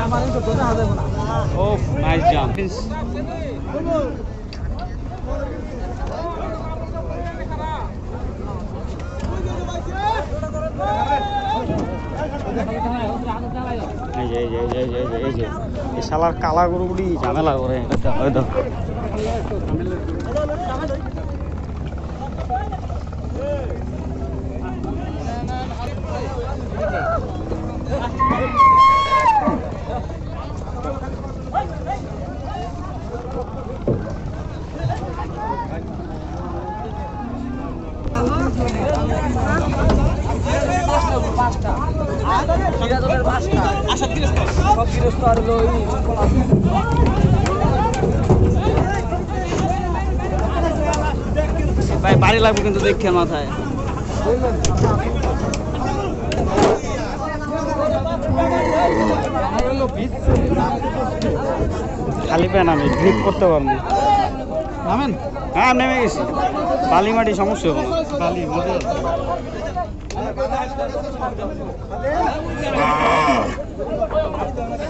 Oh, nice jump. এই শালার কালা গরুগুলি ঝামেলা করে হয়তো ভাই বাড়ি লাগবে কিন্তু দেখে মাথায় খালি প্যান আমি গ্রিপ করতে পারবো নামেন হ্যাঁ নেমে গেছি বালি মাটি সমস্যা হবে না বালি মজা